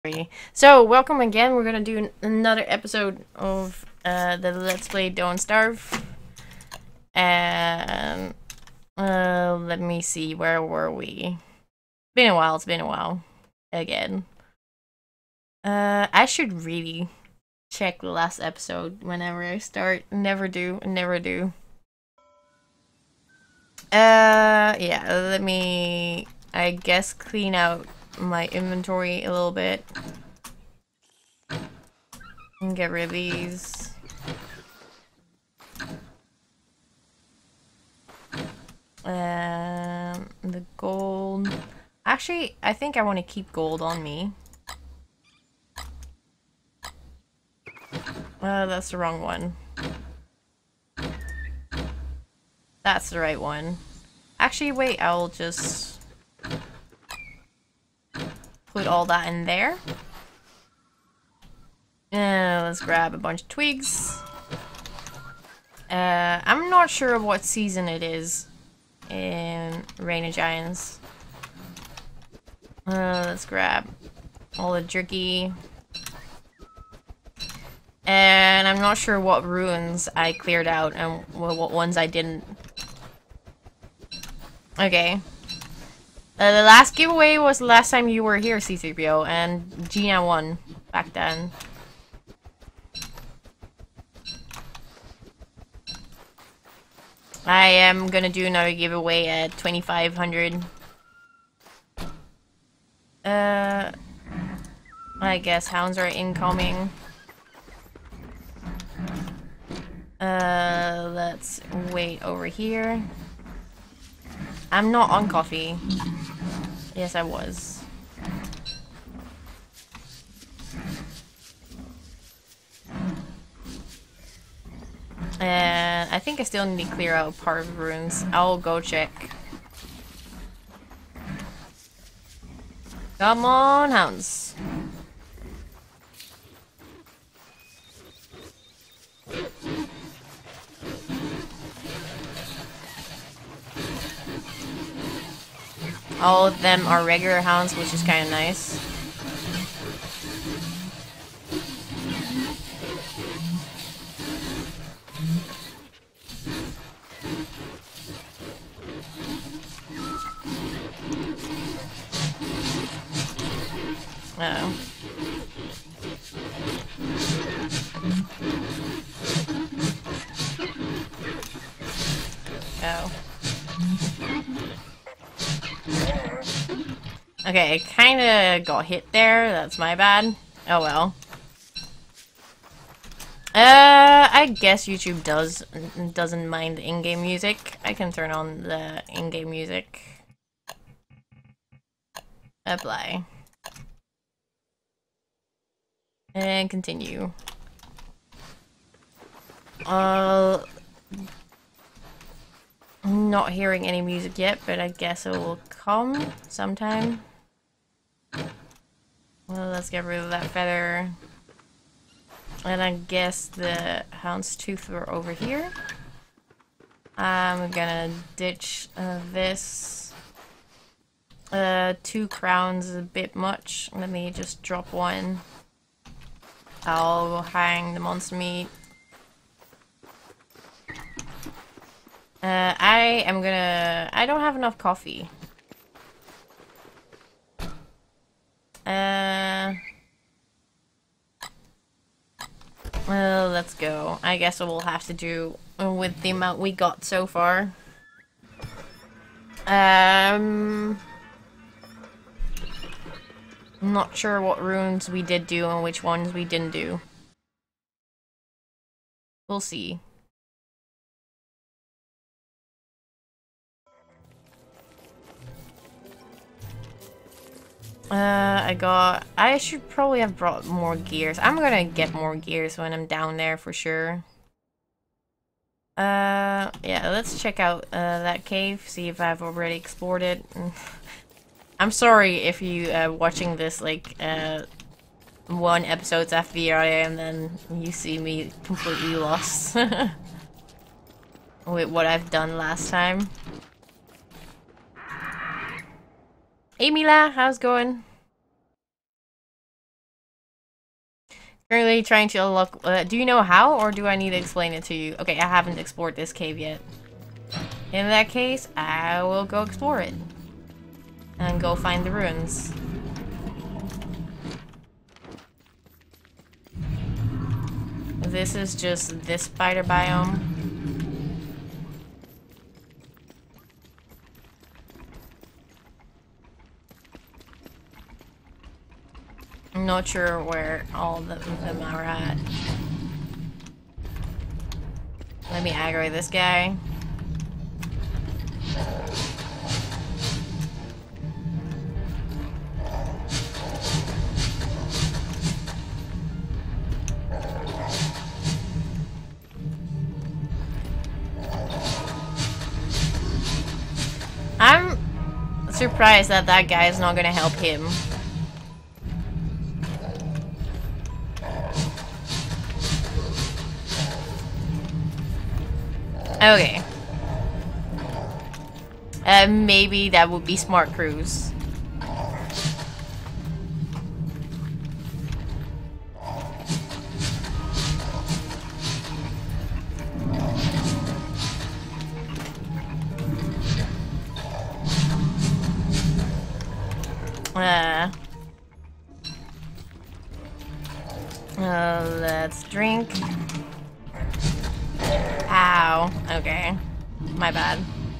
So, welcome again. We're gonna do another episode of the Let's Play Don't Starve. And let me see, where were we? Been a while. It's been a while. Again. I should really check the last episode whenever I start. Never do. Never do. Yeah. Let me, I guess, clean out my inventory a little bit. And get rid of these. The gold. Actually, I think I want to keep gold on me. That's the wrong one. That's the right one. Actually, wait, I'll just put all that in there. Let's grab a bunch of twigs. I'm not sure what season it is in Reign of Giants. Let's grab all the jerky. And I'm not sure what ruins I cleared out and what ones I didn't. Okay. The last giveaway was the last time you were here, C3PO, and Gina won back then. I am gonna do another giveaway at 2500. I guess hounds are incoming. Let's wait over here. I'm not on coffee. Yes, I was. And I think I still need to clear out part of the ruins. I'll go check. Come on, hounds. All of them are regular hounds, which is kind of nice. Uh-oh. Oh. Okay, I kinda got hit there. That's my bad. Oh well. I guess YouTube doesn't mind the in-game music. I can turn on the in-game music. Apply. And continue. I'm not hearing any music yet, but I guess it will come sometime. Well, let's get rid of that feather. And I guess the hound's tooth are over here. I'm gonna ditch this. 2 crowns is a bit much. Let me just drop one. I'll hang the monster meat. I don't have enough coffee. Well, let's go. I guess we'll have to do with the amount we got so far. I'm not sure what runes we did do and which ones we didn't do. We'll see. I should probably have brought more gears. I'm gonna get more gears when I'm down there for sure. Yeah, let's check out, that cave, see if I've already explored it. I'm sorry if you, watching this, like, 1 episodes after the area and then you see me completely lost with what I've done last time. Hey Mila, how's it going? Currently trying to unlock... do you know how, or do I need to explain it to you? Okay, I haven't explored this cave yet. In that case, I will go explore it. And go find the ruins. This is just this spider biome. I'm not sure where all of them are at. Let me aggro this guy. I'm surprised that that guy is not gonna help him. Okay. Maybe that would be smart cruise. Let's drink. Ow. Okay. My bad.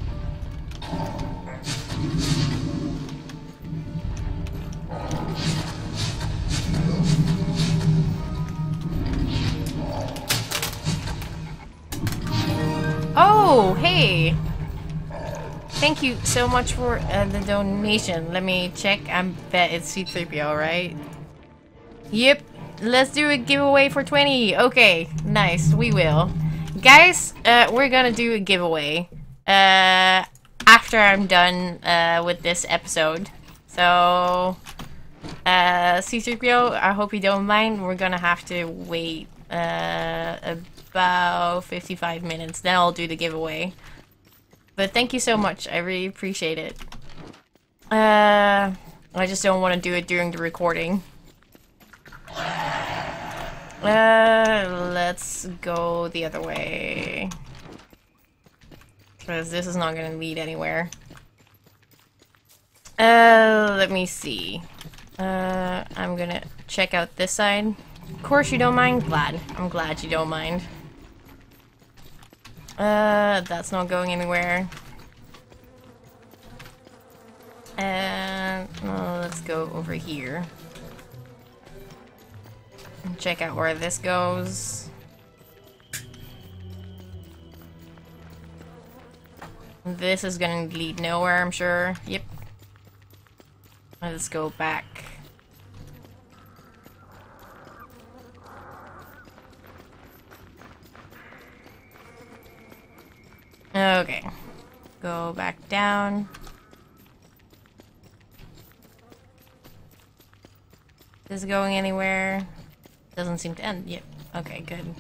Oh, hey! Thank you so much for the donation. Let me check. I bet it's C3PO, right? Yep. Let's do a giveaway for 20. Okay, nice. We will. Guys, we're gonna do a giveaway after I'm done with this episode. So, C3PO, I hope you don't mind. We're gonna have to wait about 55 minutes. Then I'll do the giveaway. But thank you so much. I really appreciate it. I just don't want to do it during the recording. Let's go the other way. Because this is not going to lead anywhere. Let me see. I'm gonna check out this side. Of course you don't mind? Glad. I'm glad you don't mind. That's not going anywhere. And let's go over here. And check out where this goes. This is gonna lead nowhere, I'm sure. Yep. Let's go back. Okay. Go back down. Is it going anywhere? Doesn't seem to end. Yep. Okay, good.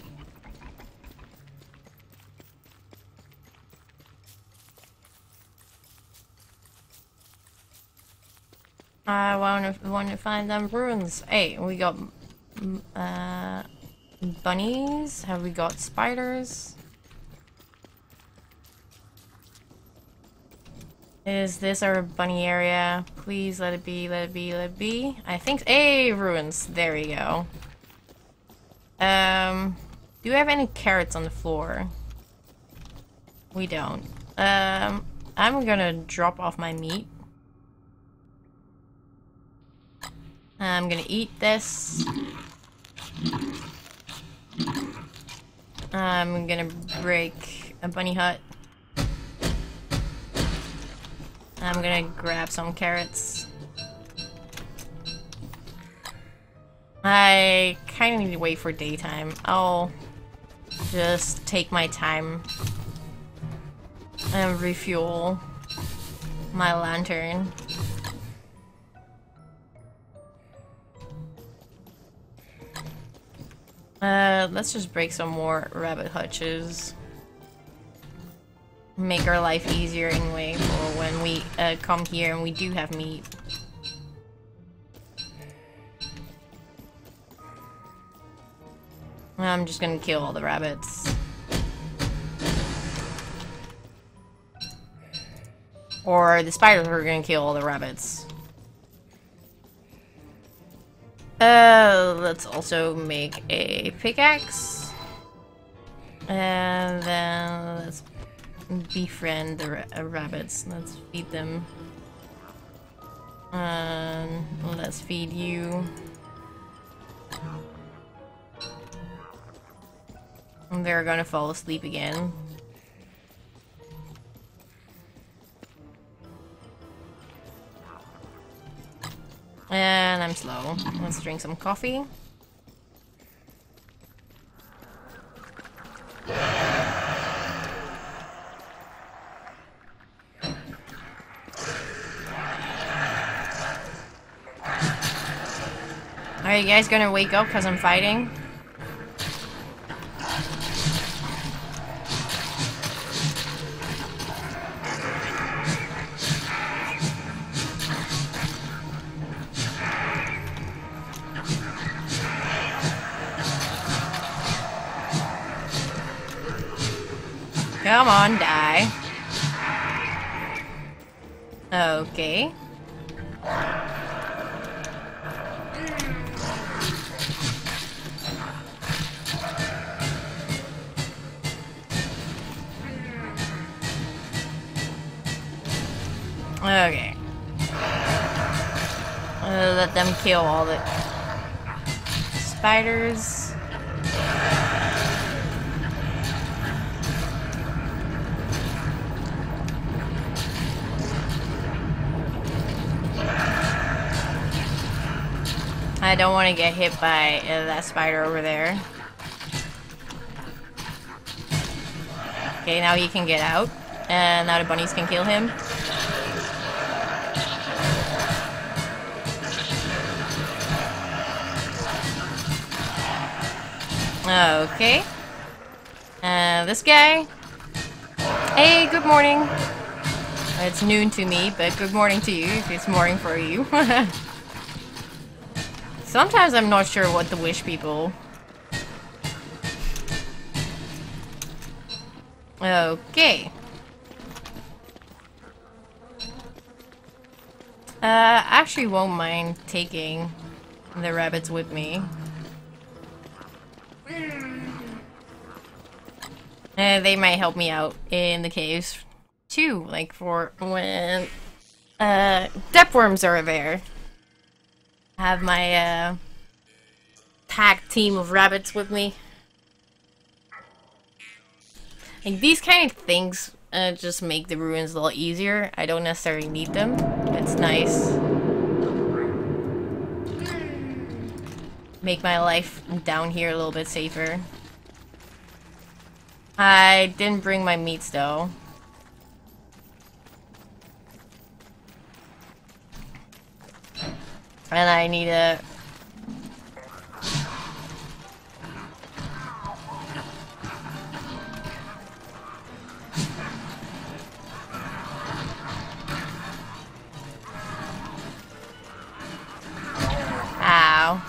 I want to find them ruins. Hey, we got bunnies. Have we got spiders? Is this our bunny area? Please let it be, let it be, let it be. I think, hey, ruins. There we go. Do we have any carrots on the floor? We don't. I'm gonna drop off my meat. I'm gonna eat this. I'm gonna break a bunny hut. I'm gonna grab some carrots. I kind of need to wait for daytime. I'll just take my time and refuel my lantern. Let's just break some more rabbit hutches. Make our life easier anyway for when we come here and we do have meat. I'm just gonna kill all the rabbits. Or the spiders are gonna kill all the rabbits. Let's also make a pickaxe. And then let's befriend the rabbits. Let's feed them. Let's feed you. And they're gonna fall asleep again. And I'm slow. Let's drink some coffee. Are you guys gonna wake up because I'm fighting? Come on, die. Okay. Okay. Let them kill all the spiders. I don't want to get hit by that spider over there. Okay, now he can get out. And now the bunnies can kill him. Okay. This guy. Hey, good morning. It's noon to me, but good morning to you if it's morning for you. Sometimes I'm not sure what to wish people. Okay. Actually won't mind taking the rabbits with me. They might help me out in the caves too, like for when depth worms are there. I have my tag team of rabbits with me. Like these kind of things just make the ruins a lot easier. I don't necessarily need them. It's nice. Make my life down here a little bit safer. I didn't bring my meats though. And I need a... Ow.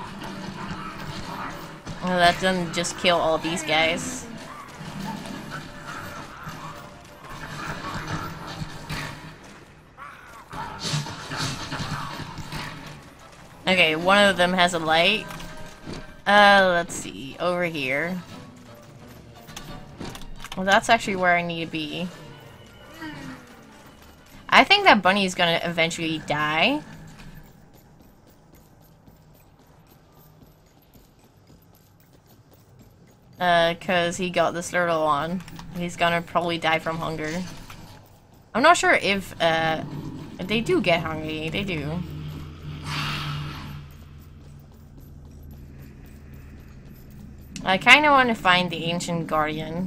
Let them just kill all these guys. Okay, one of them has a light. Let's see. Over here. Well, that's actually where I need to be. I think that bunny is gonna eventually die. Cause he got the slurtle on. He's gonna probably die from hunger. I'm not sure if, they do get hungry. They do. I kinda want to find the Ancient Guardian.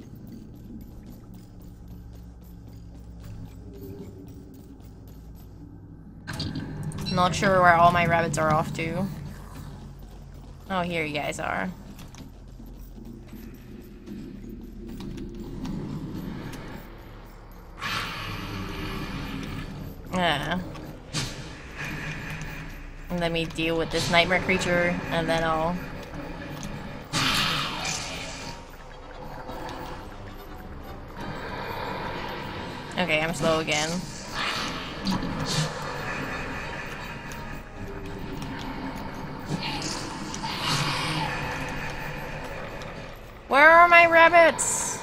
Not sure where all my rabbits are off to. Oh, here you guys are. Let me deal with this nightmare creature, and then I'll... Okay, I'm slow again. Where are my rabbits?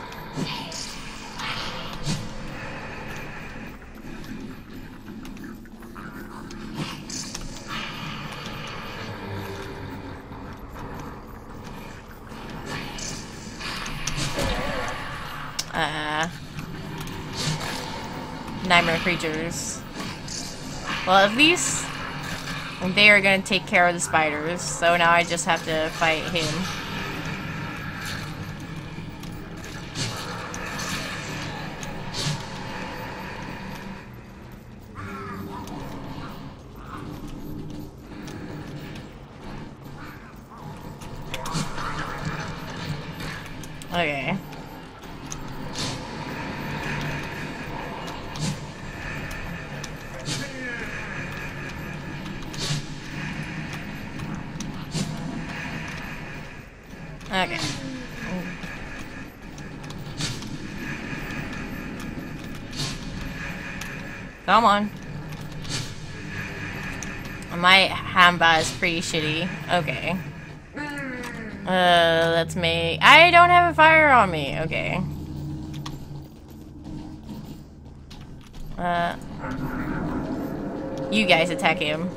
Nightmare creatures. Well, at least they are gonna take care of the spiders, so now I just have to fight him. Okay. Okay. Come on. My hamba is pretty shitty. Okay. Let's make... I don't have a fire on me. Okay. You guys attack him.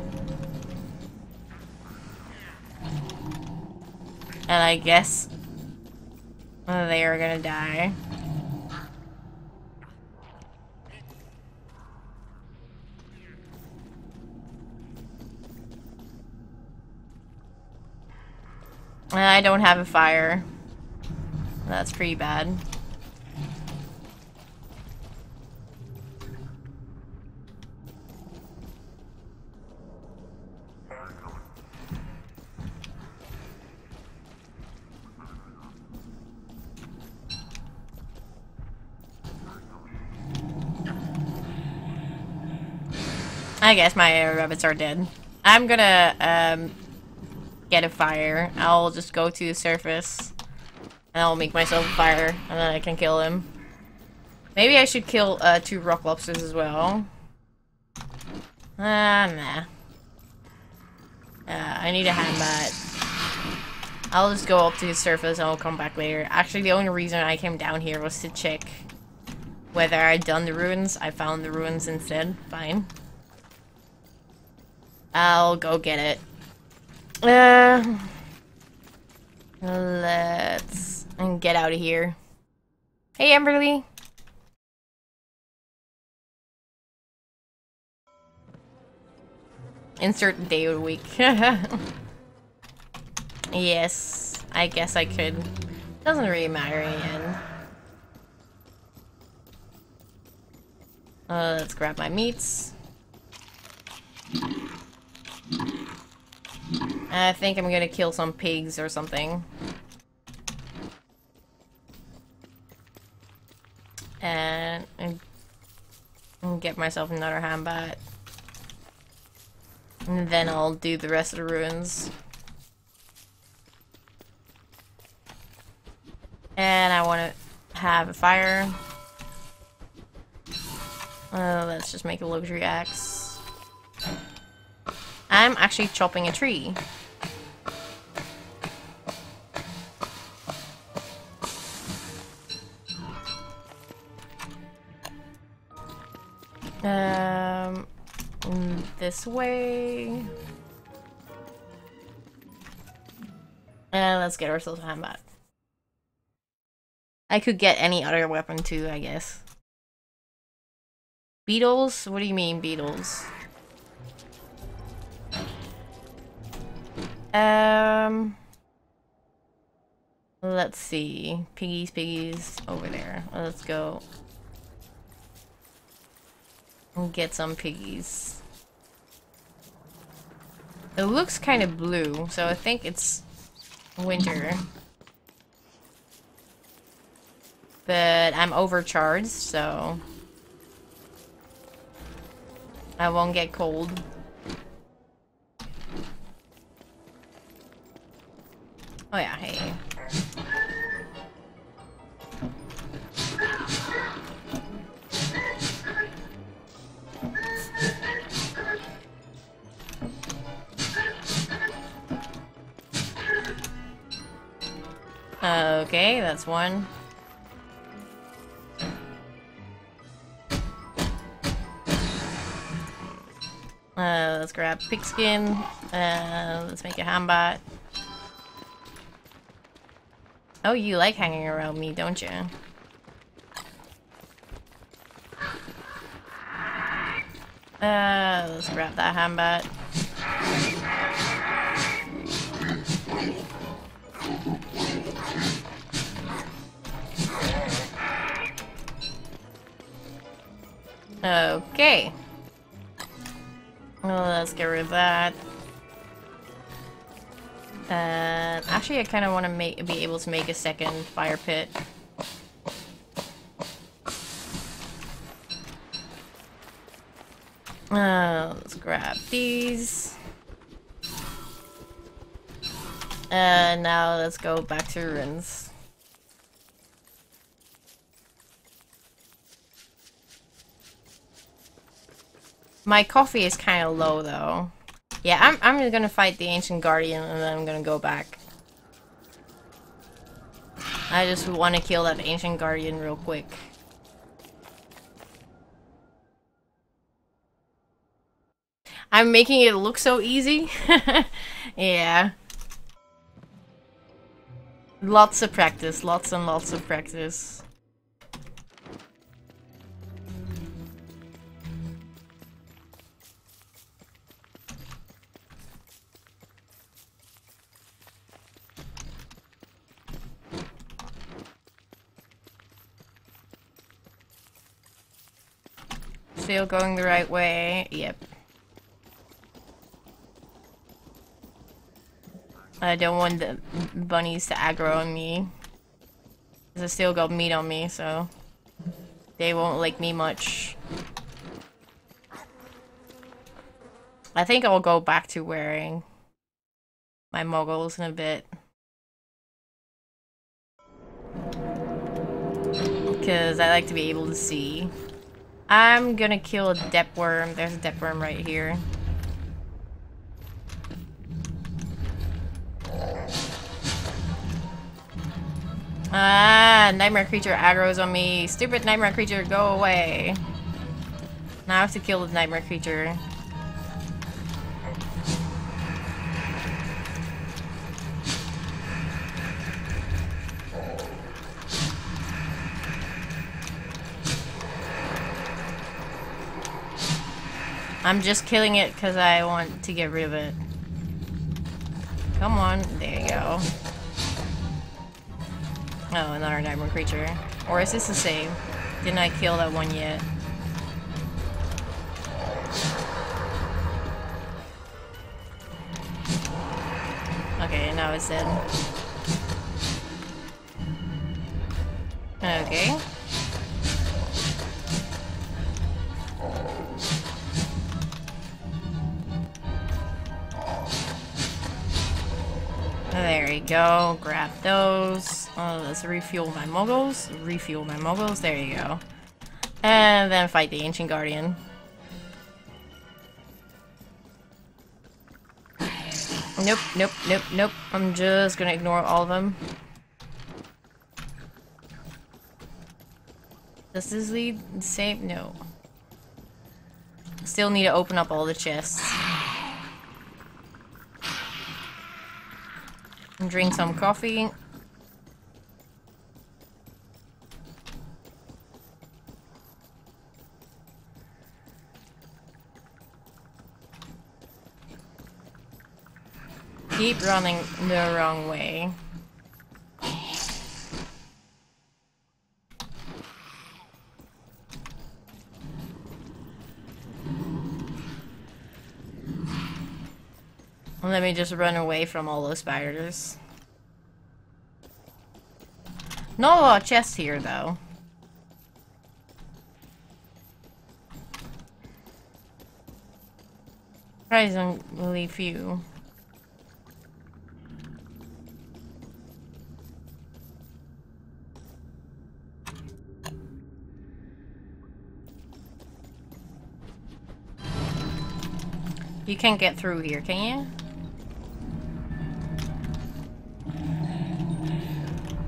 And I guess they are gonna die. I don't have a fire. That's pretty bad. I guess my rabbits are dead. I'm gonna get a fire. I'll just go to the surface and I'll make myself a fire and then I can kill him. Maybe I should kill 2 rock lobsters as well. Nah. I need a handbat. I'll just go up to the surface and I'll come back later. Actually, the only reason I came down here was to check whether I'd done the ruins. I found the ruins instead. Fine. I'll go get it. Let's get out of here. Hey, Amberly. Insert day of the week. Yes, I guess I could. Doesn't really matter in the end. Let's grab my meats. I think I'm gonna kill some pigs or something. And get myself another handbat. And then I'll do the rest of the ruins. And I want to have a fire. Let's just make a luxury axe. I'm actually chopping a tree. This way. And let's get ourselves a handbat. I could get any other weapon too, I guess. Beetles? What do you mean, beetles? Let's see. Piggies over there. Let's go and get some piggies. It looks kind of blue, so I think it's winter. But I'm overcharged, so I won't get cold. Oh yeah, hey. Okay, that's one. Let's grab pigskin. Let's make a handbat. Oh, you like hanging around me, don't you? Let's grab that handbat. Okay. Well, let's get rid of that. Actually, I kind of want to be able to make a second fire pit. Let's grab these. Now let's go back to ruins. My coffee is kind of low though. Yeah, I'm just gonna fight the Ancient Guardian and then I'm gonna go back. I just want to kill that Ancient Guardian real quick. I'm making it look so easy. Yeah. Lots of practice, lots and lots of practice. Still going the right way. Yep. I don't want the bunnies to aggro on me. Because I still got meat on me, so they won't like me much. I think I'll go back to wearing my moggles in a bit. Because I like to be able to see. I'm gonna kill a depth worm. There's a depth worm right here. Ah, nightmare creature aggro's on me. Stupid nightmare creature, go away. Now I have to kill the nightmare creature. I'm just killing it because I want to get rid of it. Come on, there you go. Oh, another nightmare creature. Or is this the same? Didn't I kill that one yet? Okay, now it's dead. Okay. There you go. Grab those. Let's refuel my moggles. Refuel my moggles. There you go. And then fight the Ancient Guardian. Nope, nope, nope, nope. I'm just gonna ignore all of them. Does this lead the same? No. Still need to open up all the chests. And drink some coffee. Keep running the wrong way. Let me just run away from all those spiders. No chest here, though. Surprisingly few. You can't get through here, can you?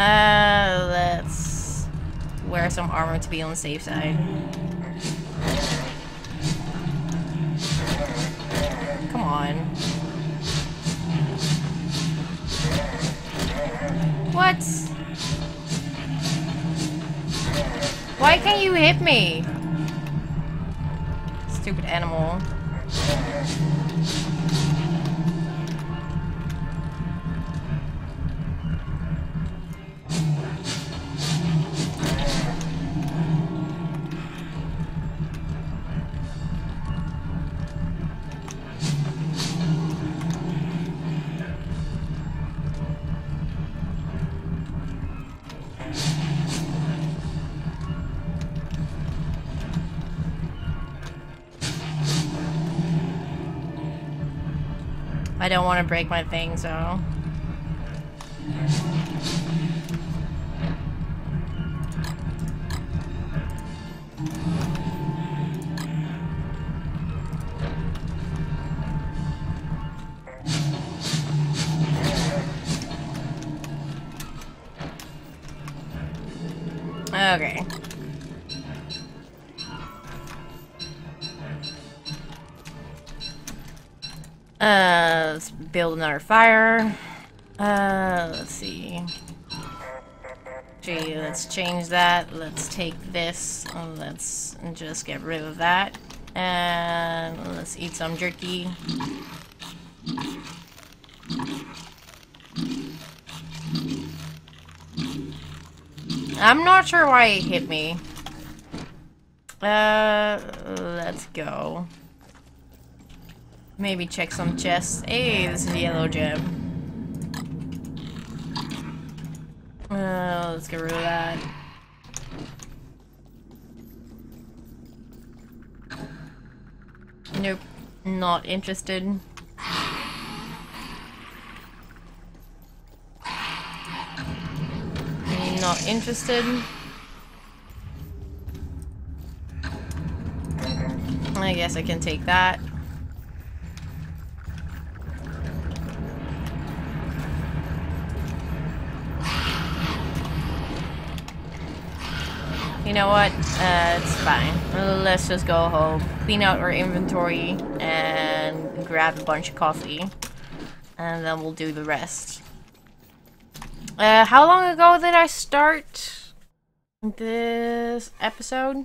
Let's wear some armor to be on the safe side. Come on. What? Why can't you hit me? Stupid animal. I don't want to break my thing, so... Okay. Let's build another fire. Let's see. Gee, let's change that. Let's take this. Let's just get rid of that. And let's eat some jerky. I'm not sure why it hit me. Let's go. Maybe check some chests. Hey, this is a yellow gem. Let's get rid of that. Nope, not interested. Not interested. I guess I can take that. You know what? It's fine. Let's just go home, clean out our inventory, and grab a bunch of coffee. And then we'll do the rest. How long ago did I start this episode?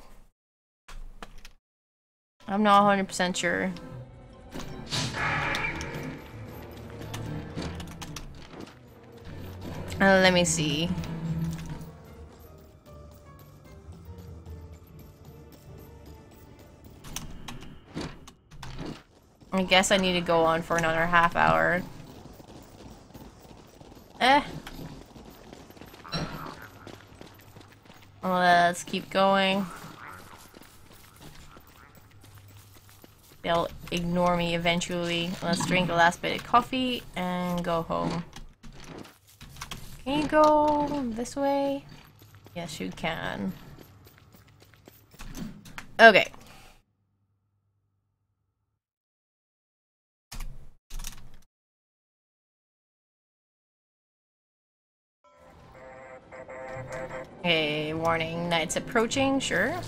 I'm not 100% sure. Let me see. I guess I need to go on for another half hour. Let's keep going. They'll ignore me eventually. Let's drink the last bit of coffee and go home. Can you go this way? Yes, you can. Okay. Okay, warning, night's approaching, sure.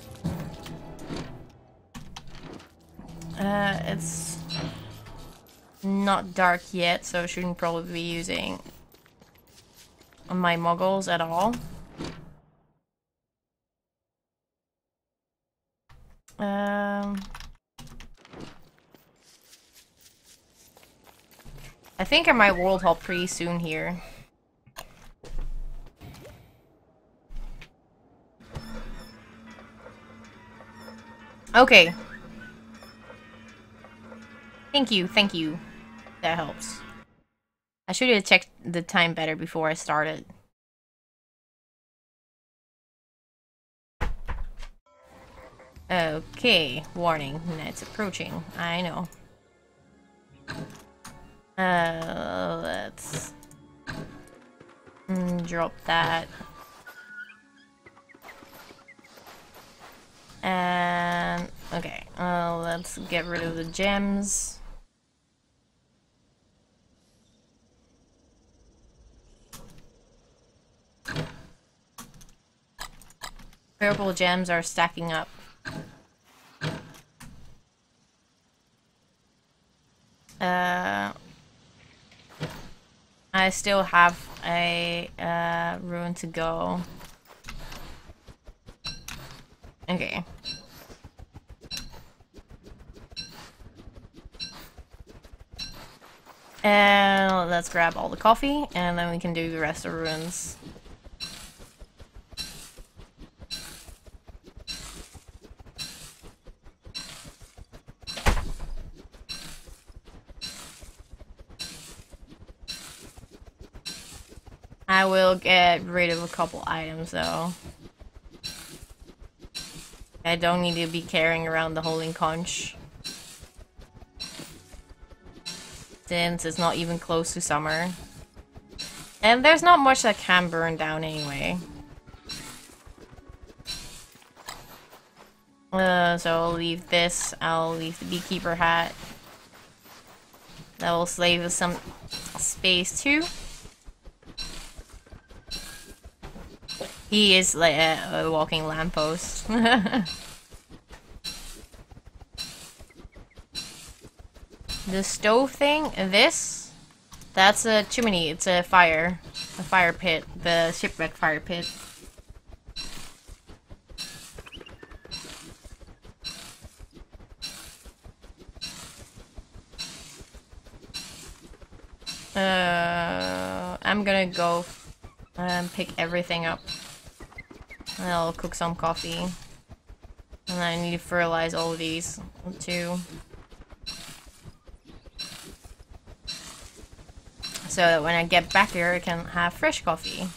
It's not dark yet, so I shouldn't probably be using my muggles at all. I think I might world hop pretty soon here. Okay. Thank you, thank you. That helps. I should have checked the time better before I started. Okay, warning, night's approaching. I know. Let's drop that. And okay, let's get rid of the gems. Purple gems are stacking up. I still have a ruin to go. Okay. And let's grab all the coffee, and then we can do the rest of ruins. I will get rid of a couple items though. I don't need to be carrying around the holding conch. Since it's not even close to summer. And there's not much that can burn down anyway. So I'll leave this. I'll leave the beekeeper hat. That will save us some space too. He is like a walking lamppost. The stove thing, that's a chimney. It's a fire pit, the shipwreck fire pit. I'm gonna go pick everything up. And I'll cook some coffee. And I need to fertilize all of these too. So that when I get back here, I can have fresh coffee.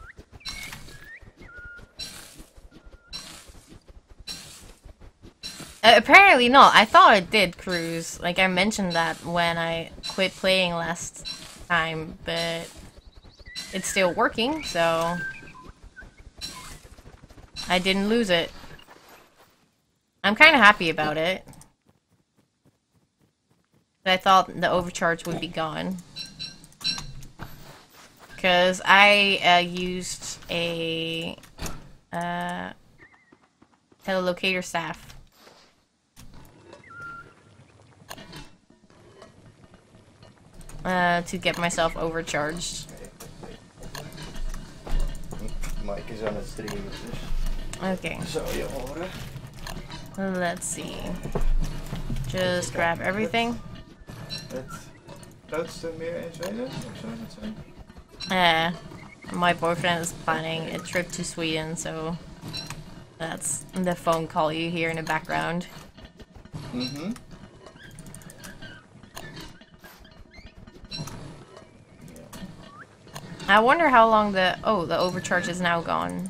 Apparently not. I thought it did cruise. Like I mentioned that when I quit playing last time, but it's still working, so I didn't lose it. I'm kind of happy about it. But I thought the overcharge would be gone. Because I used a telelocator staff. To get myself overcharged. Mike is aan het streamen, dus. Okay. Zou je horen. Let's see. Just grab everything. Het grootste meer in Zweden, of zou dat zijn? My boyfriend is planning a trip to Sweden, so that's the phone call you hear in the background. Mhm. I wonder how long the overcharge is now gone.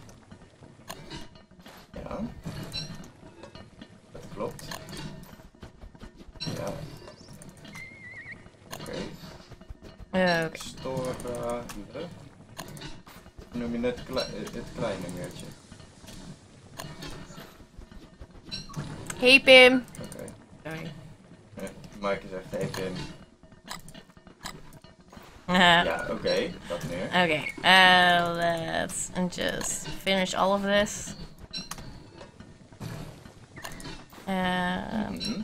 Ja. Dat klopt. Ja. Oké. Okay. Store hier. Noem je het kleine meertje? Hey Pim! Oké. Sorry. Mike zegt hey Pim. Yeah, oké. Dat meer. Okay, let's just finish all of this. And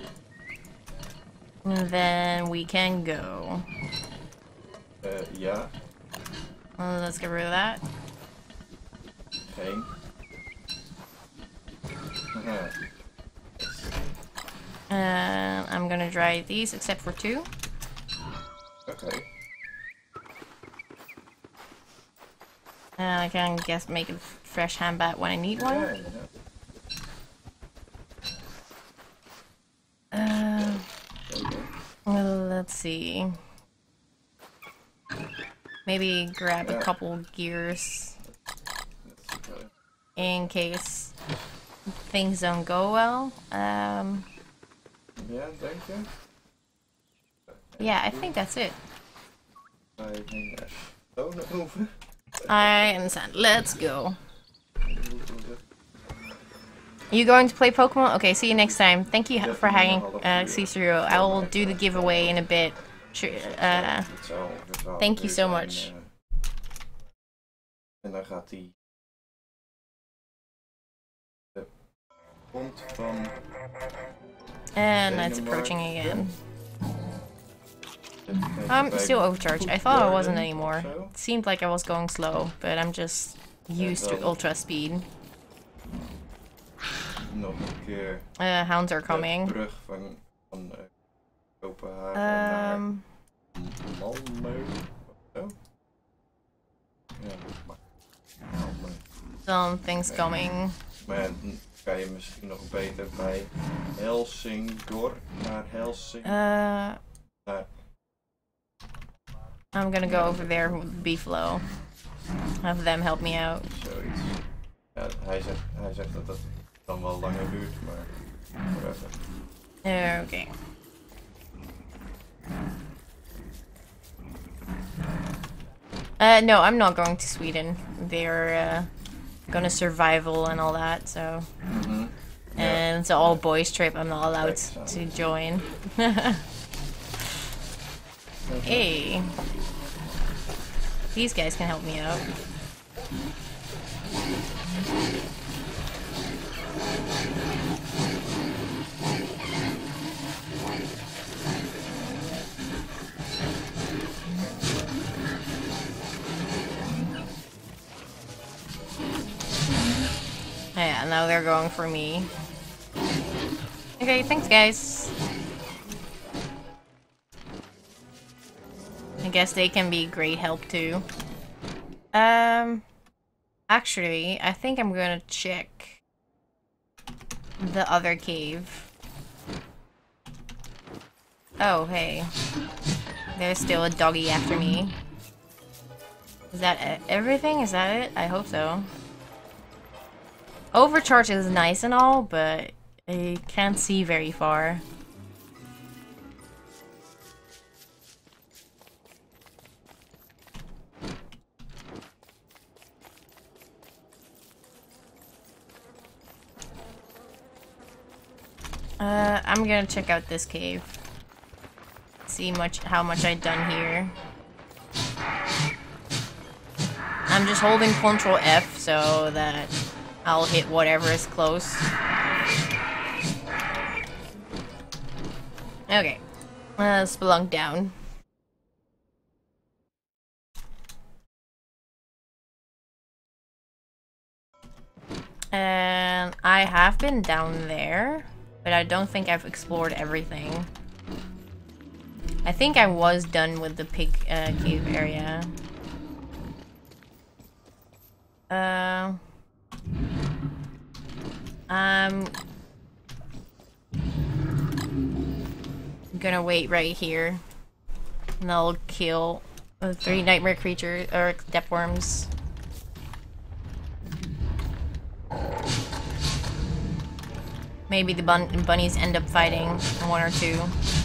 then we can go. Ja. Let's get rid of that. Geen. I'm gonna dry these except for 2. Okay. I can guess make a fresh hand bat when I need one. Let's see. Maybe grab a couple gears in case things don't go well. Ja, denk je? Yeah, I think that's it. Over. I understand. Let's go. You going to play Pokemon? Okay, see you next time. Thank you for hanging, Cicero. I will do the giveaway in a bit. Thank you so much. En dan gaat hij komt van... And it's approaching again. I'm still overcharged. I thought I wasn't anymore. It seemed like I was going slow, but I'm just used to ultra speed. Nog een keer. Hounds are coming. De brug van Kopenhagen naar Malmö. Zo? Ja, maar... Something's coming. Maar dan kan je misschien nog beter bij Helsingborg naar Helsingborg. I'm gonna go over there with Beefalo. Have them help me out. Zoiets. Ja, hij zegt dat het dan wel langer duurt, maar whatever. Okay. No, I'm not going to Sweden. They're gonna survival and all that, so... Mm-hmm. And it's an all boys trip, I'm not allowed to join. Hey. These guys can help me out. Yeah, now they're going for me. Okay, thanks guys. I guess they can be great help too. Actually, I think I'm gonna check the other cave. Oh, hey. There's still a doggy after me. Is that everything? Is that it? I hope so. Overcharge is nice and all, but I can't see very far. I'm gonna check out this cave. See how much I've done here. I'm just holding Ctrl F so that I'll hit whatever is close. Okay. Spelunk down. And I have been down there, but I don't think I've explored everything. I think I was done with the pig cave area. I'm gonna wait right here, and I'll kill 3 nightmare creatures or depth worms. Maybe the bunnies end up fighting 1 or 2.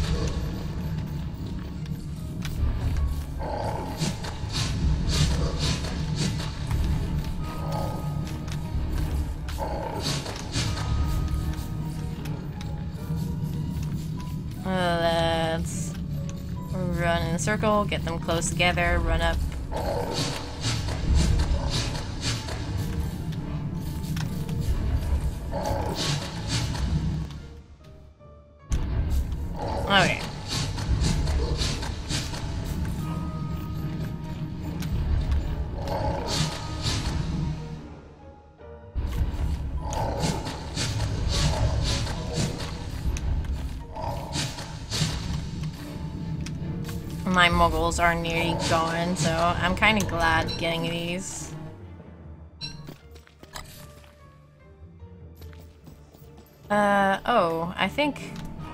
Let's run in a circle, get them close together, run up. Okay. My muggles are nearly gone, so I'm kind of glad getting these. Oh, I think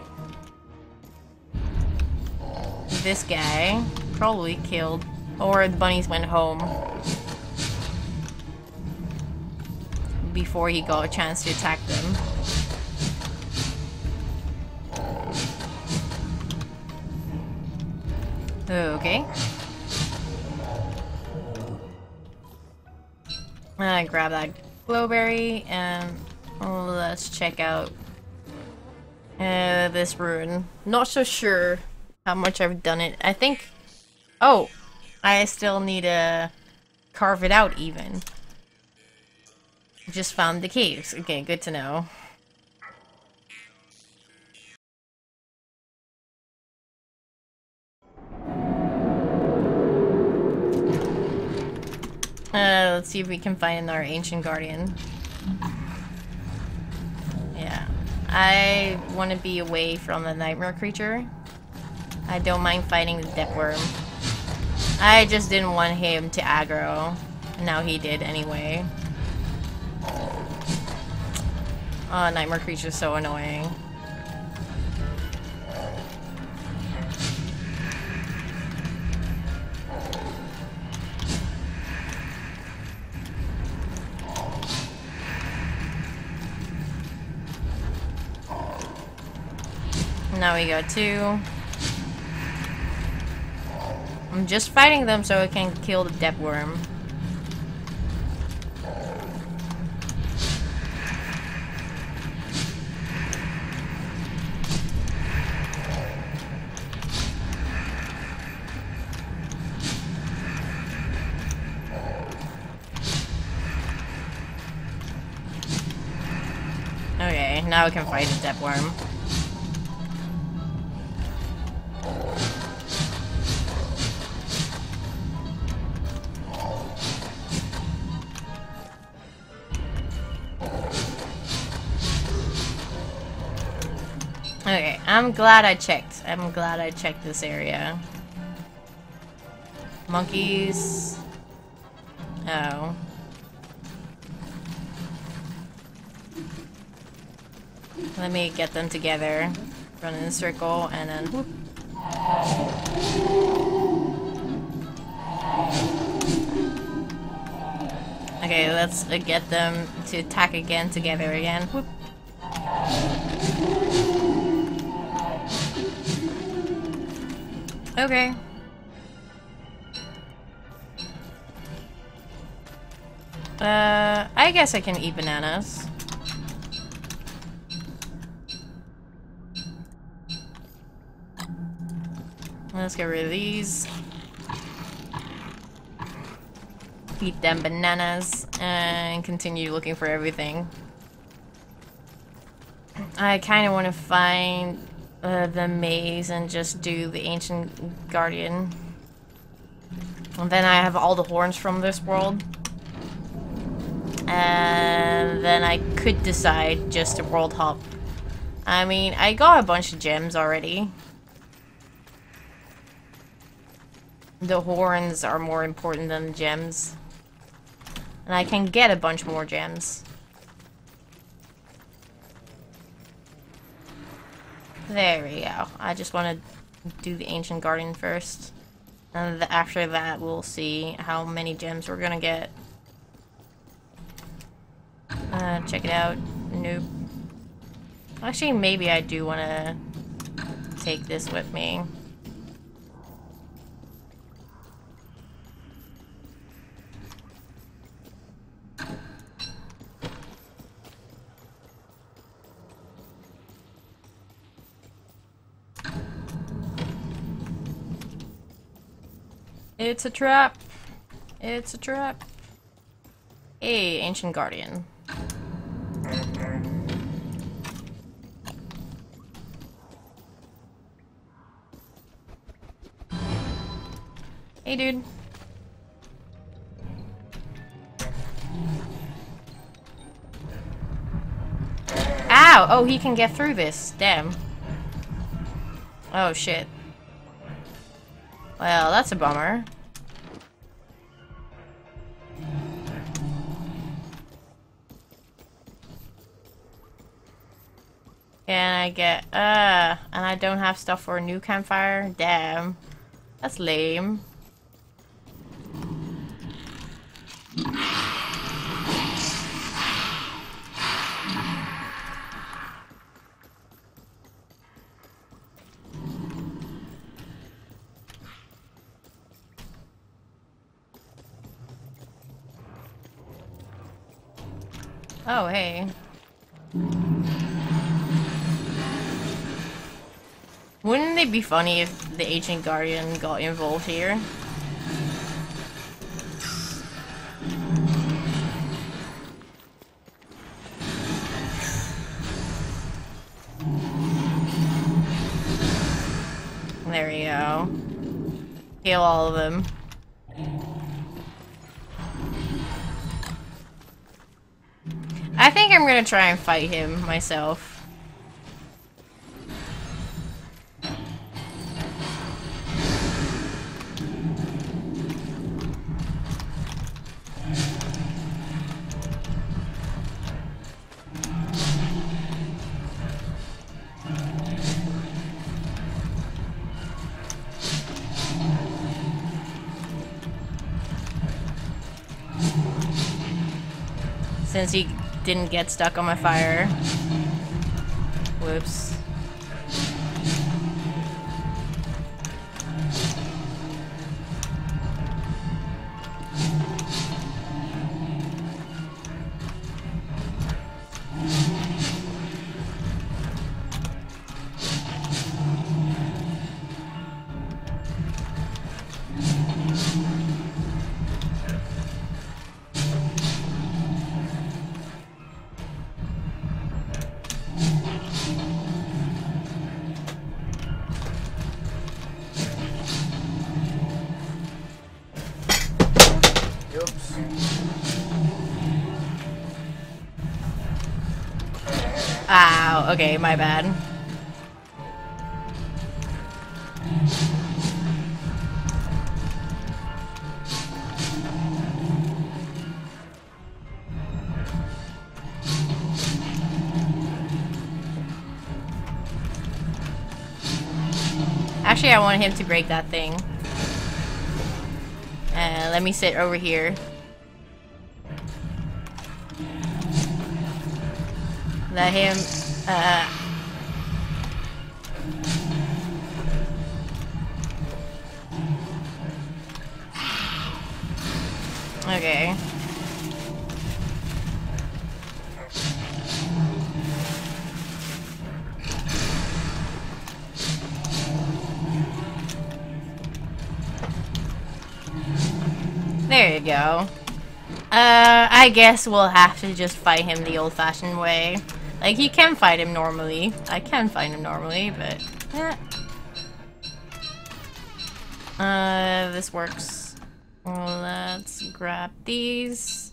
this guy probably killed, or the bunnies went home before he got a chance to attack them. Okay. I grab that glowberry and let's check out this rune. Not so sure how much I've done it. I think... Oh! I still need to carve it out even. Just found the caves. Okay, good to know. Let's see if we can find our ancient guardian. Yeah. I want to be away from the nightmare creature. I don't mind fighting the death worm. I just didn't want him to aggro. Now he did anyway. Oh, nightmare creature is so annoying. Now we got 2. I'm just fighting them so I can kill the death worm. Okay, now we can fight the death worm. Okay, I'm glad I checked. I'm glad I checked this area. Monkeys. Oh. Let me get them together. Run in a circle and then whoop. Okay, let's get them to attack again together again. Whoop. Okay. I guess I can eat bananas. Let's get rid of these. Eat them bananas and continue looking for everything. I kind of want to find the maze and just do the ancient guardian. And then I have all the horns from this world. And then I could decide just to world hop. I mean, I got a bunch of gems already. The horns are more important than the gems. And I can get a bunch more gems. There we go. I just want to do the ancient guardian first. And after that, we'll see how many gems we're gonna get. Check it out. Nope. Actually, maybe I do want to take this with me. It's a trap. It's a trap. Hey, ancient guardian. Hey, dude. Ow! Oh, he can get through this. Damn. Oh, shit. Well, that's a bummer. Can I get, and I don't have stuff for a new campfire? Damn. That's lame. Oh, hey. Wouldn't it be funny if the ancient guardian got involved here? There we go. Kill all of them. think I'm gonna try and fight him myself. Since he didn't get stuck on my fire. Whoops. Ow, okay, my bad. Actually, I want him to break that thing. Let me sit over here. Let him, okay. There you go. I guess we'll have to just fight him the old-fashioned way. Like, you can fight him normally. I can fight him normally, but... this works. Let's grab these.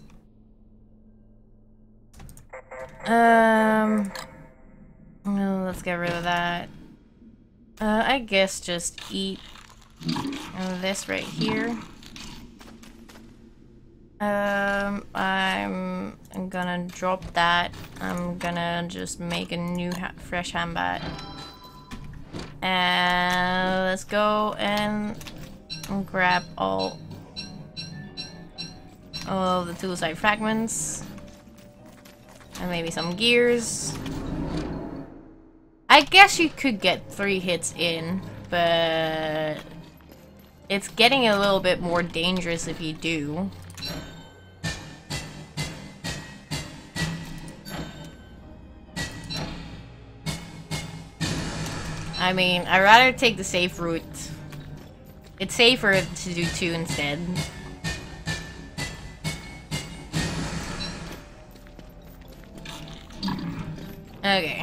Let's get rid of that. I guess just eat this right here. I'm gonna drop that. I'm gonna just make a new fresh hambat. And let's go and grab all of the tool-side fragments. And maybe some gears. I guess you could get 3 hits in, but it's getting a little bit more dangerous if you do. I mean, I'd rather take the safe route. It's safer to do 2 instead. Okay.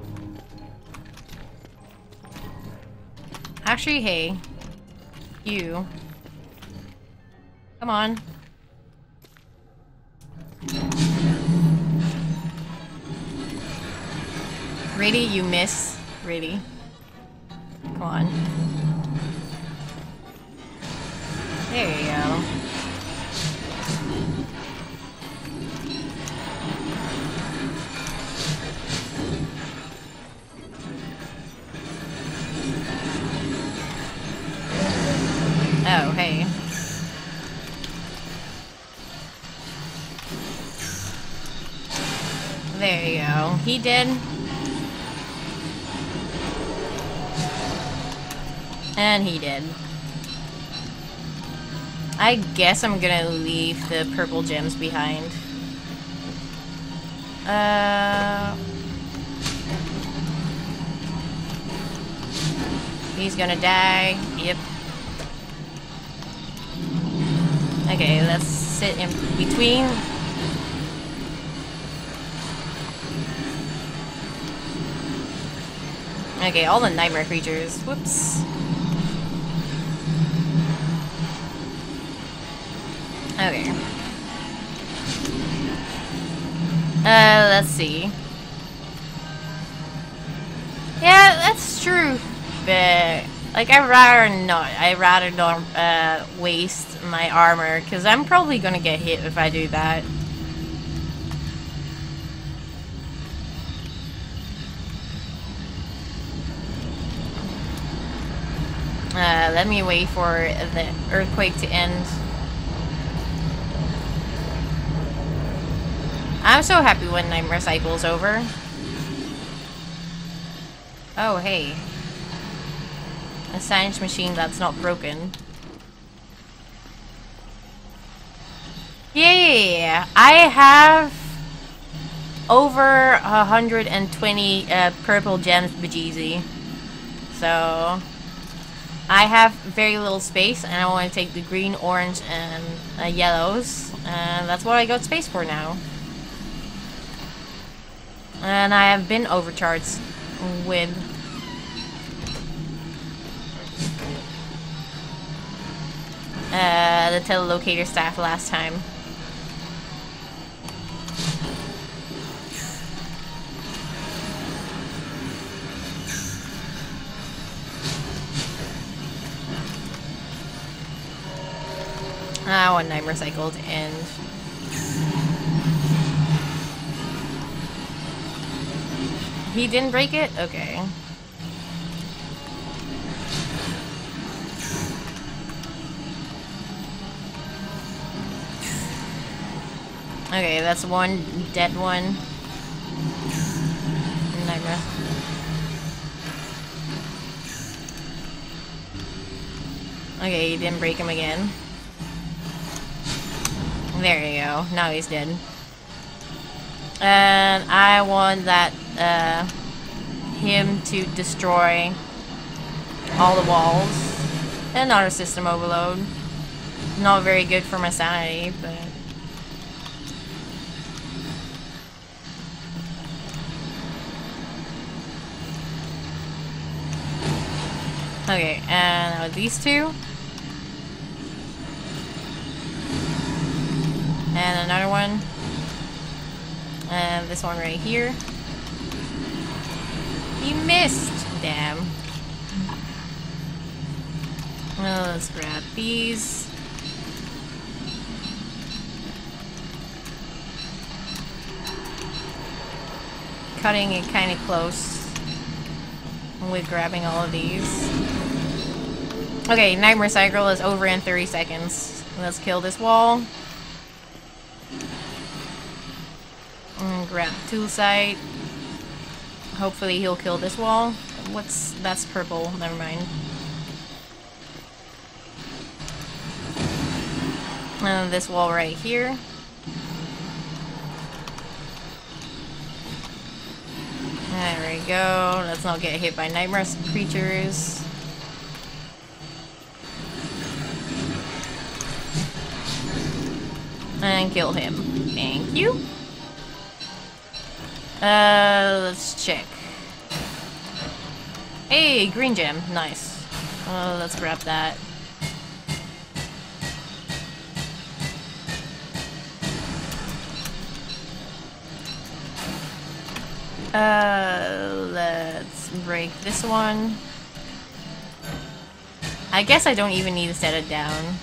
Actually, hey. You. Come on. Really? You miss? Really? Come on. There you go. Oh, hey. There you go. He did. And he did. I guess I'm gonna leave the purple gems behind. He's gonna die. Yep. Okay, let's sit in between. Okay, all the nightmare creatures. Whoops. Okay. Let's see. Yeah, that's true. But like, I'd rather not waste my armor, because I'm probably gonna get hit if I do that. Let me wait for the earthquake to end. I'm so happy when Nightmare Cycle's over. Oh, hey. A sandwich machine that's not broken. Yeah, I have over 120 purple gems bejeezy. So I have very little space, and I want to take the green, orange, and yellows. And that's what I got space for now. And I have been overcharged with the telelocator staff last time. I want Nightmare Cycle to end. He didn't break it? Okay. Okay, that's one dead one. Nightmare. Okay, you didn't break him again. There you go. Now he's dead. And I want that, him to destroy all the walls. Another system overload. Not very good for my sanity, but... Okay, and now these two. And another one. And this one right here. He missed! Damn. Well, let's grab these. Cutting it kind of close with grabbing all of these. Okay, Nightmare Cycle is over in 30 seconds. Let's kill this wall. Grab tool site. Hopefully he'll kill this wall. That's purple, never mind. And this wall right here. There we go. Let's not get hit by nightmare creatures. And kill him. Thank you. Let's check. Hey, green gem. Nice. Let's grab that. Let's break this one. I guess I don't even need to set it down.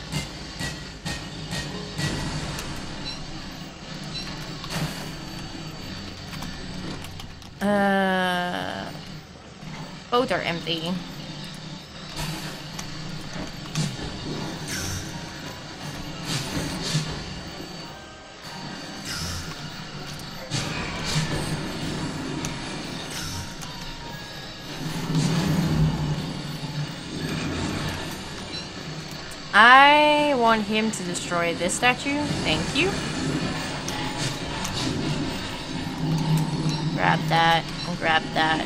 Both are empty. I want him to destroy this statue. Thank you. Grab that, and grab that.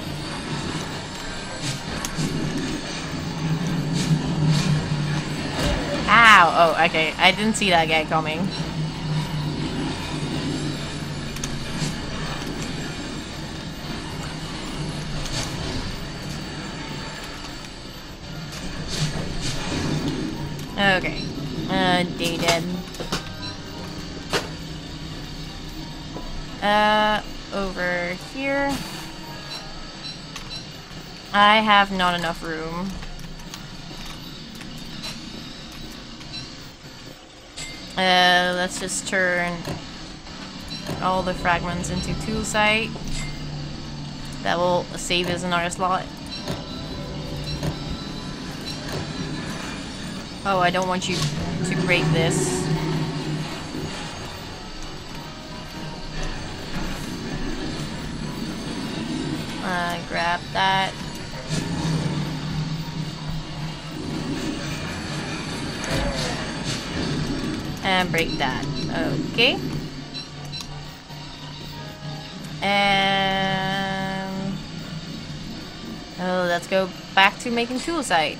Ow! Oh, okay. I didn't see that guy coming. Okay. They dead. Over here. I have not enough room. Let's just turn all the fragments into tool site. That will save us another slot. Oh, I don't want you to break this. Grab that. And break that. Okay. And... oh, let's go back to making tool site.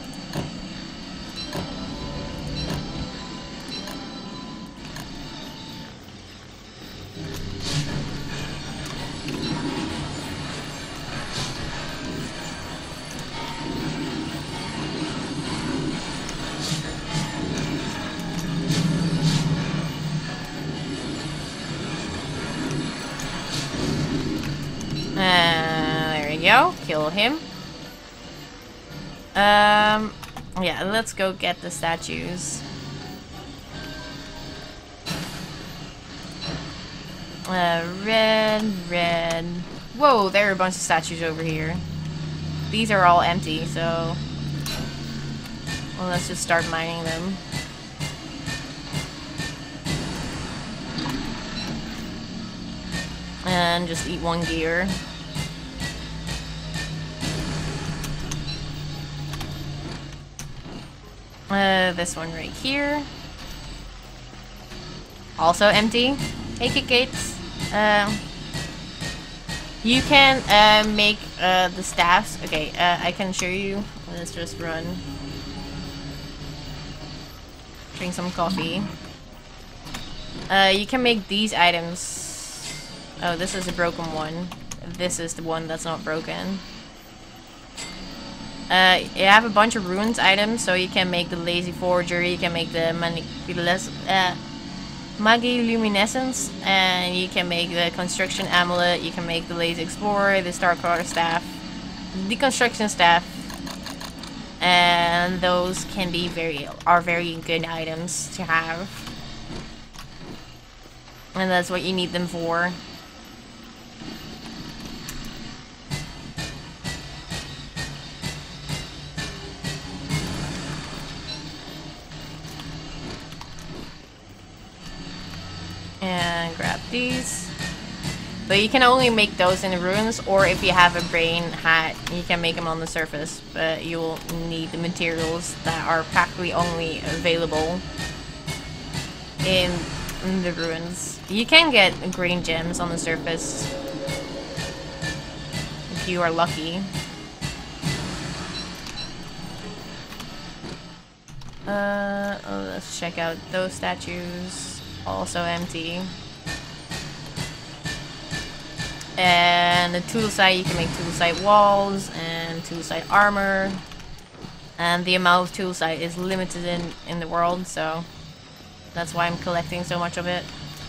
There we go. Kill him. Yeah, let's go get the statues. Red. Whoa, there are a bunch of statues over here. These are all empty, so... well, let's just start mining them. And just eat one gear. This one right here. Also empty. Hey, Kick Gates. You can make the staffs. Okay, I can show you. Let's just run. Drink some coffee. You can make these items. Oh, this is a broken one. This is the one that's not broken. You have a bunch of runes items, so you can make the lazy forger, you can make the Magiluminescence, and you can make the construction amulet, you can make the lazy explorer, the starcaller staff, the construction staff, and those can be very good items to have. And that's what you need them for. And grab these. But you can only make those in the ruins, or if you have a brain hat, you can make them on the surface. But you will need the materials that are practically only available in the ruins. You can get green gems on the surface if you are lucky. Let's check out those statues. Also empty. And the tool site, you can make tool site walls and tool site armor. And the amount of tool site is limited in the world, so that's why I'm collecting so much of it.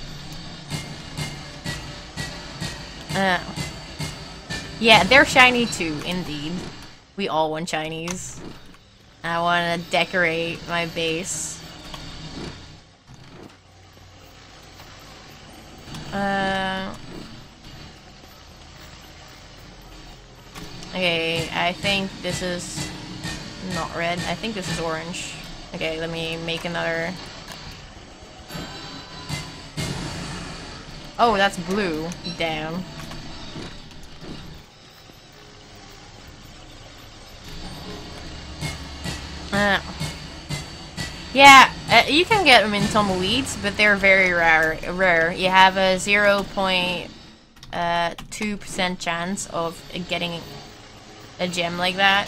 Yeah, they're shiny too, indeed. We all want shinies. I want to decorate my base. Okay, I think this is not red. I think this is orange. Okay, let me make another. Oh, that's blue. Damn. Yeah, you can get them in tumbleweeds, but they're very rare. You have a 0.2% chance of getting a gem like that.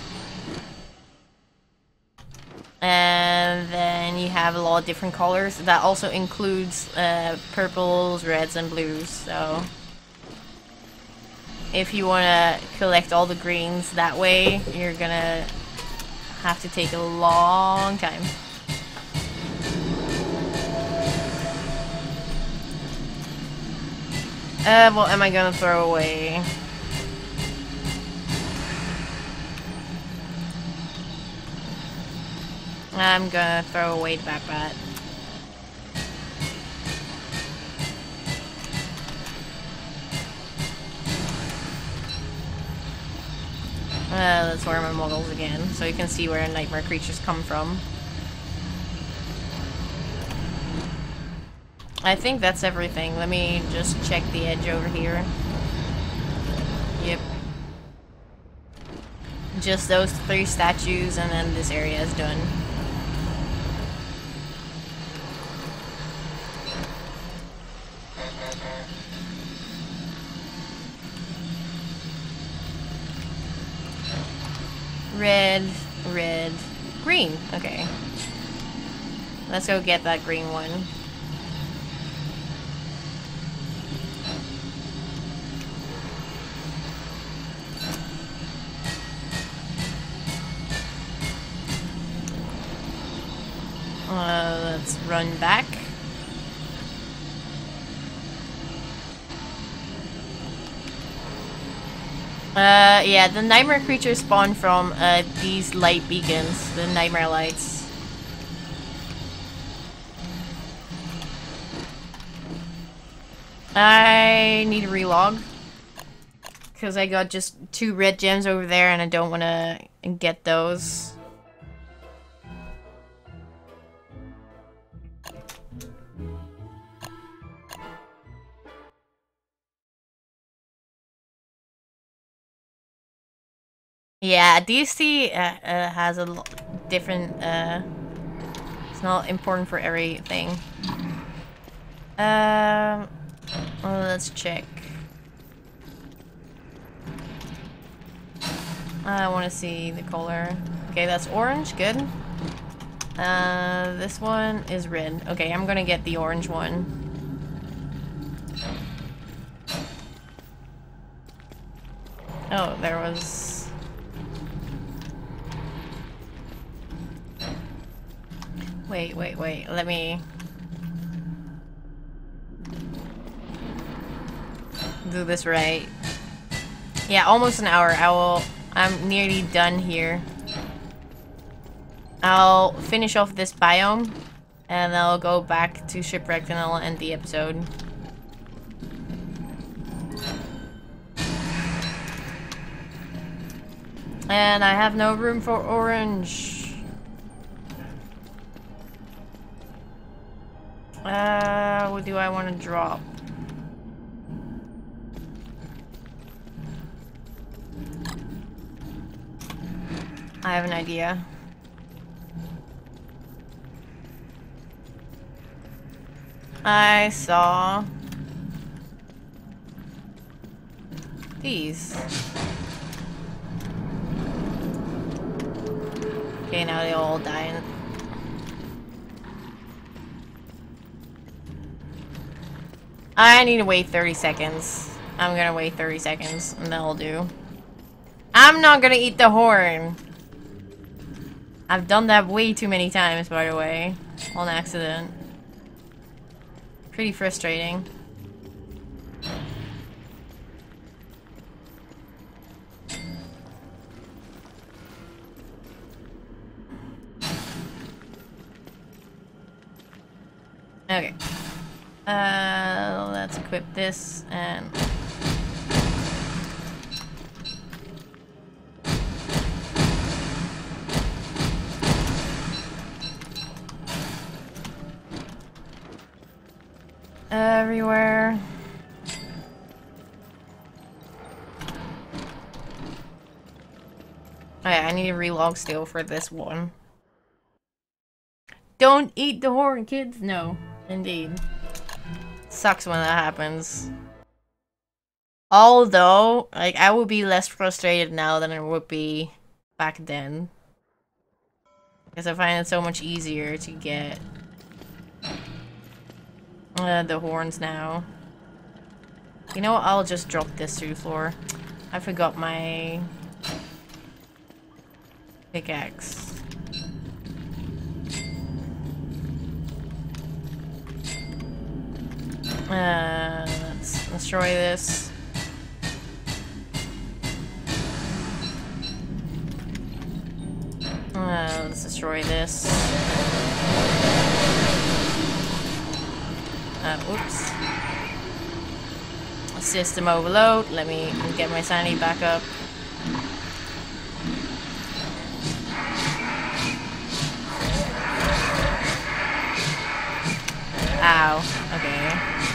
And then you have a lot of different colors. That also includes purples, reds, and blues. So if you want to collect all the greens that way, you're gonna have to take a long time. What am I gonna throw away? I'm gonna throw away the backpack. Let's wear my models again, so you can see where nightmare creatures come from. I think that's everything. Let me just check the edge over here. Yep. Just those 3 statues, and then this area is done. Red, red, green. Okay. Let's go get that green one. Let's run back. Yeah, the nightmare creatures spawn from these light beacons, the nightmare lights. I need a relog. Because I got just 2 red gems over there and I don't want to get those. Yeah, DST has a different, it's not important for everything. Well, let's check. I want to see the color. Okay, that's orange, good. This one is red. Okay, I'm gonna get the orange one. Oh, there was... Wait, let me... do this right. Yeah, almost an hour. I'm nearly done here. I'll finish off this biome, and I'll go back to Shipwrecked and I'll end the episode. And I have no room for orange. What do I want to drop? I have an idea. I saw these. Okay, now they all die. I need to wait 30 seconds. I'm gonna wait 30 seconds, and that'll do. I'm not gonna eat the horn. I've done that way too many times, by the way. On accident. Pretty frustrating. Okay. Let's equip this and... everywhere. Okay, I need a relog still for this one. Don't eat the horn, kids. No, indeed. Sucks when that happens. Although, like, I would be less frustrated now than I would be back then. Because I find it so much easier to get the horns now. You know what? I'll just drop this to the floor. I forgot my pickaxe. Let's destroy this. Let's destroy this. Oops. System overload. Let me get my sanity back up. Ow. Okay.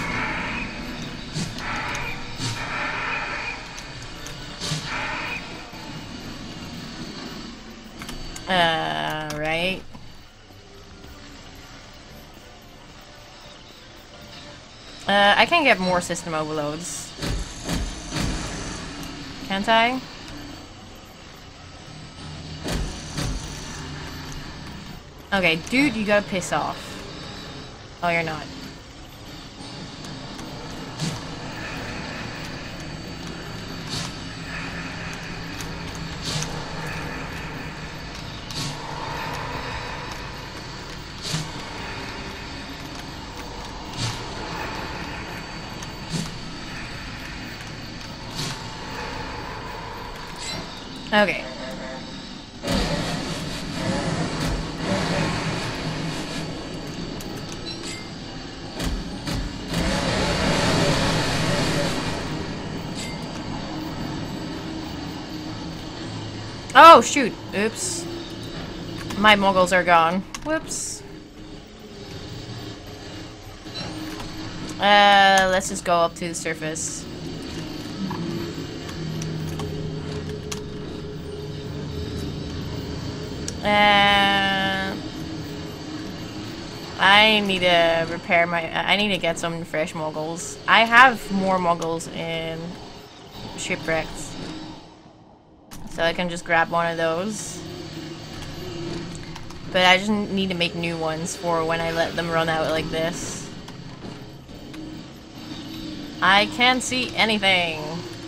Right. I can get more system overloads. Can't I? Okay, dude, you gotta piss off. Oh, you're not. Okay. Oh, shoot. Oops. My moggles are gone. Whoops. Let's just go up to the surface. I need to repair my... I need to get some fresh moggles. I have more moggles in Shipwrecks. So I can just grab one of those. But I just need to make new ones for when I let them run out like this. I can't see anything.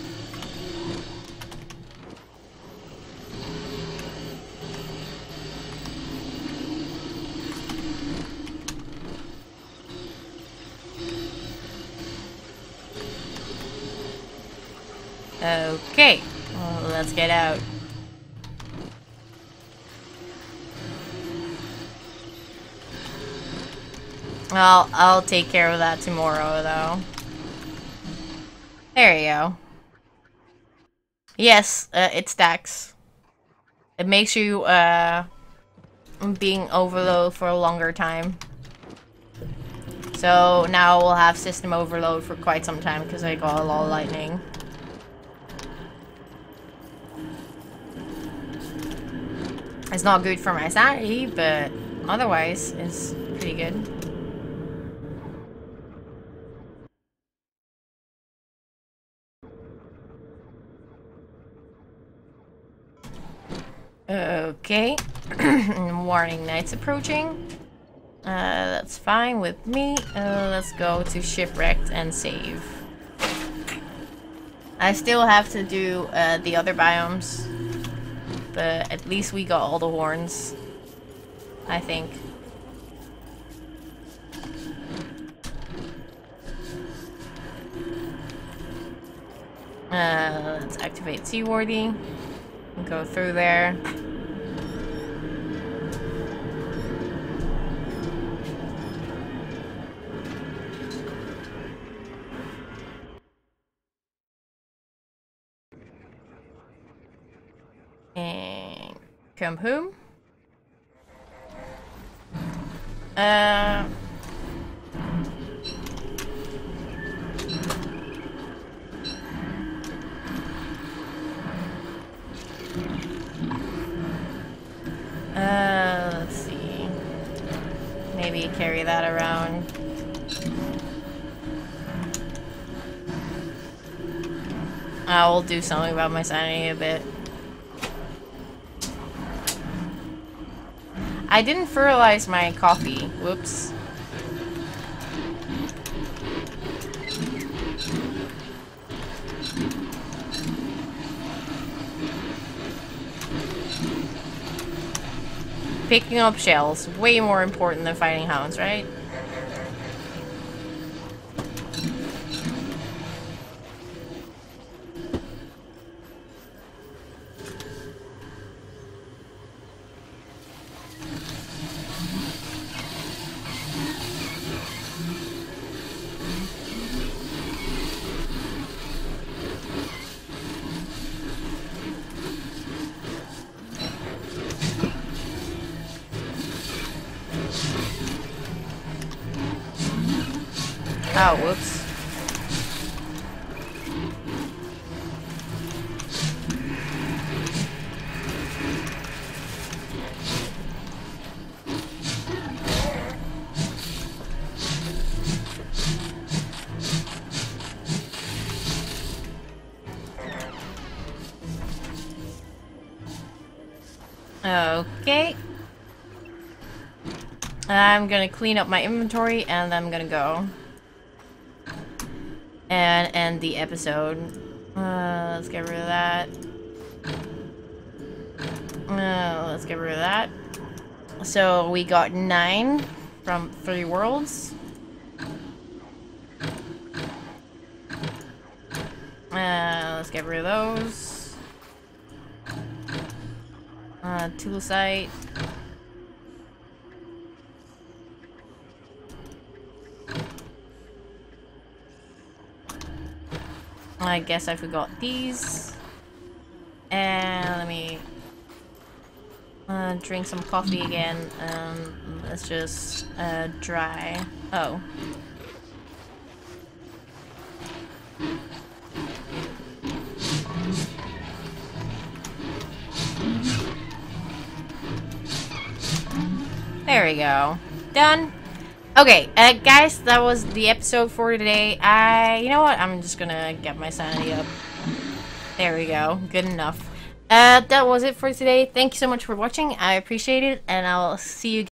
Okay, well, let's get out. Well, I'll take care of that tomorrow, though. There you go. Yes, it stacks. It makes you, being overload for a longer time. So now we'll have system overload for quite some time because I got a lot of lightning. It's not good for my sanity, but otherwise it's pretty good. Okay. Warning, night's approaching. That's fine with me. Let's go to Shipwrecked and save. I still have to do the other biomes. But at least we got all the horns, I think. Let's activate Seaworthy. Go through there. And come home. Let's see. Maybe carry that around. I will do something about my sanity a bit. I didn't fertilize my coffee. Whoops. Picking up shells. Way more important than fighting hounds, right? Oh, whoops. Okay. I'm gonna clean up my inventory and I'm gonna go and end the episode. Let's get rid of that. Let's get rid of that. So we got 9 from 3 worlds. Let's get rid of those. Tool site. I guess I forgot these. And let me drink some coffee again. Let's just dry. Oh. There we go. Done. Okay, guys, that was the episode for today. You know what? I'm just gonna get my sanity up. There we go. Good enough. That was it for today. Thank you so much for watching. I appreciate it, and I'll see you